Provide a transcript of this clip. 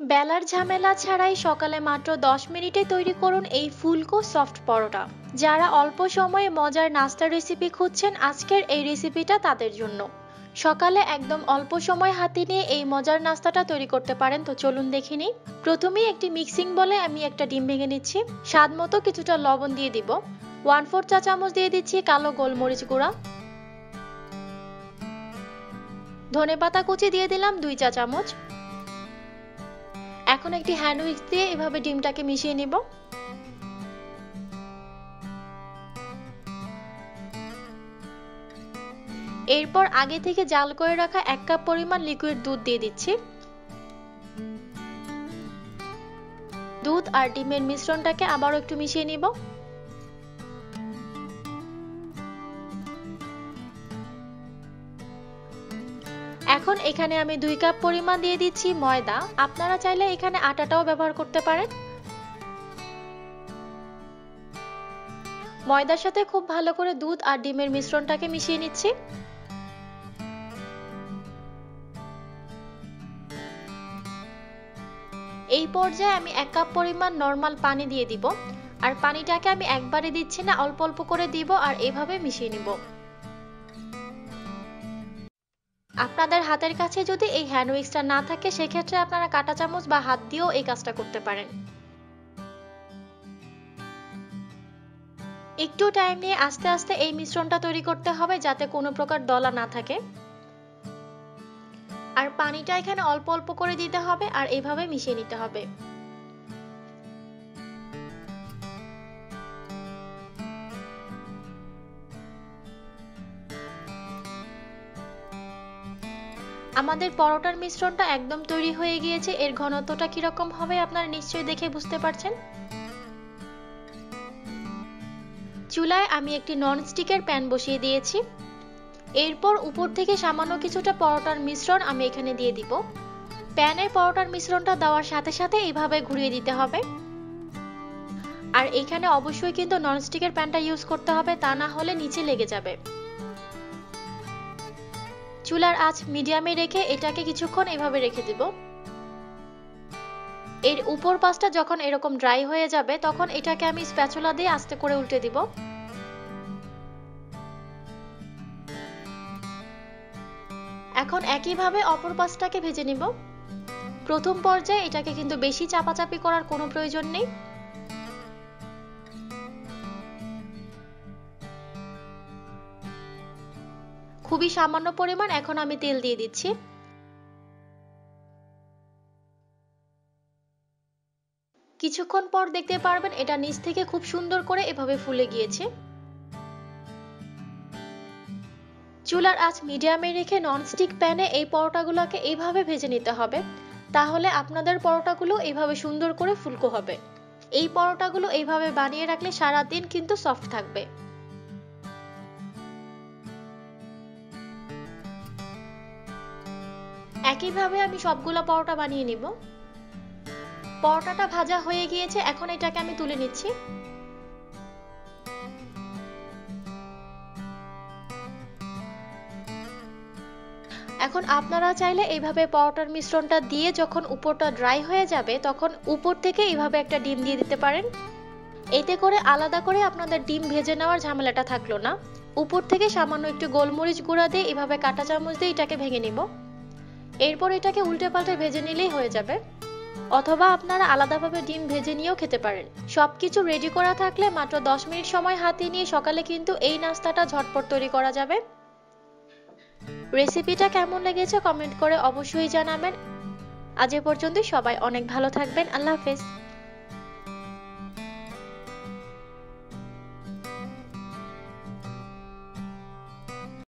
বেলার ঝামেলা ছাড়াই সকালে মাত্র 10 মিনিটে তৈরি করুন এই ফুলকো সফট পরোটা। যারা অল্প সময়ে মজার নাস্তার রেসিপি খুঁজছেন, আজকের এই রেসিপিটা তাদের জন্য। সকালে একদম অল্প সময় হাতে নিয়ে এই মজার নাস্তাটা তৈরি করতে পারেন। তো চলুন দেখে নিই। প্রথমেই একটি মিক্সিং বলে আমি একটা ডিম ভেঙে নিচ্ছি। স্বাদ মতো কিছুটা লবণ দিয়ে দিব। 1/4 চা চামচ দিয়ে দিচ্ছি কালো গোলমরিচ গুঁড়া। ধনেপাতা কুচি দিয়ে দিলাম 2 চা চামচ। এখন একটি হ্যান্ড উইক্স দিয়ে এভাবে ডিমটাকে মিশিয়ে নিব। এরপর আগে থেকে জাল করে রাখা 1 কাপ পরিমাণ লিকুইড দুধ দিয়ে দিচ্ছি। দুধ আর ডিমের মিশ্রণটাকে আবারও একটু মিশিয়ে নিব। এখন এখানে আমি 2 কাপ পরিমাণ দিয়ে দিচ্ছি ময়দা। আপনারা চাইলে এখানে আটাটাও ব্যবহার করতে পারেন। ময়দার সাথে খুব ভালো করে দুধ আর ডিমের মিশ্রণটাকে মিশিয়ে নিচ্ছি। এই পর্যায়ে আমি 1 কাপ পরিমাণ নরমাল পানি দিয়ে দিব। আর পানিটাকে আমি একবারে দিচ্ছি না, অল্প অল্প করে দিব আর এভাবে মিশিয়ে নিব। আপনাদের হাতের কাছে যদি এই হ্যান্ড উইক্সটা না থাকে, সেক্ষেত্রে আপনারা কাঁটা চামচ বা হাত দিয়েও এই কাজটা করতে পারেন। একটু টাইম নিয়ে আস্তে আস্তে এই মিশ্রণটা তৈরি করতে হবে, যাতে কোনো প্রকার দলা না থাকে। আর পানিটা এখানে অল্প অল্প করে দিতে হবে আর এভাবে মিশিয়ে নিতে হবে। আমাদের পরোটার মিশ্রণটা একদম তৈরি হয়ে গিয়েছে। এর ঘনত্বটা কিরকম হবে আপনারা নিশ্চয়ই দেখে বুঝতে পারছেন। চুলায় আমি একটি ননস্টিকের প্যান বসিয়ে দিয়েছি। এরপর উপর থেকে সামান্য কিছুটা পরোটার মিশ্রণ আমি এখানে দিয়ে দিব। প্যানে পরোটার মিশ্রণটা দেওয়ার সাথে সাথে এইভাবে ঘুরিয়ে দিতে হবে। আর এখানে অবশ্যই কিন্তু ননস্টিকের প্যানটা ইউজ করতে হবে, তা না হলে নিচে লেগে যাবে। চুলার আঁচ মিডিয়ামে রেখে এটাকে কিছুক্ষণ এভাবে রেখে দিব। এর উপর পাশটা যখন এরকম ড্রাই হয়ে যাবে, তখন এটাকে আমি স্প্যাচুলা দিয়ে আস্তে করে উল্টে দিব। এখন একইভাবে অপর পাশটাকে ভেজে নিব। প্রথম পর্যায়ে এটাকে কিন্তু বেশি চাপাচাপি করার কোনো প্রয়োজন নেই। খুবই সামান্য পরিমাণ এখন আমি তেল দিয়ে দিচ্ছি। কিছুক্ষণ পর দেখতে পারবেন এটা নিচ থেকে খুব সুন্দর করে এভাবে ফুলে গিয়েছে। চুলার আঁচ মিডিয়ামে রেখে ননস্টিক প্যানে এই পরোটাগুলোকে এইভাবে ভেজে নিতে হবে, তাহলে আপনাদের পরোটাগুলো এইভাবে সুন্দর করে ফুলকো হবে। এই পরোটাগুলো এইভাবে বানিয়ে রাখলে সারা দিন কিন্তু সফট থাকবে। একইভাবে আমি সবগুলো পরোটা বানিয়ে নিব। পরোটাটা ভাজা হয়ে গিয়েছে, এখন এটাকে আমি তুলে নিচ্ছি। এখন আপনারা চাইলে এইভাবে পরোটার মিশ্রণটা দিয়ে যখন উপরটা ড্রাই হয়ে যাবে, তখন উপর থেকে এইভাবে একটা ডিম দিয়ে দিতে পারেন। এতে করে আলাদা করে আপনাদের ডিম ভেজে নেওয়ার ঝামেলাটা থাকলো না। উপর থেকে সামান্য একটু গোলমরিচ গুঁড়া দিয়ে এভাবে কাঁটা চামচ দিয়ে এটাকে ভেঙে নিব। এরপর এটাকে উল্টে পাল্টে ভেজে নিলেই হয়ে যাবে। অথবা আপনারা আলাদাভাবে ডিম ভেজে নিয়েও খেতে পারেন। সবকিছু রেডি করা থাকলে মাত্র 10 মিনিট সময় হাতে নিয়ে সকালে কিন্তু এই নাস্তাটা ঝটপট তৈরি করা যাবে। রেসিপিটা কেমন লেগেছে কমেন্ট করে অবশ্যই জানাবেন। আজ এ পর্যন্তই। সবাই অনেক ভালো থাকবেন। আল্লাহ হাফেজ।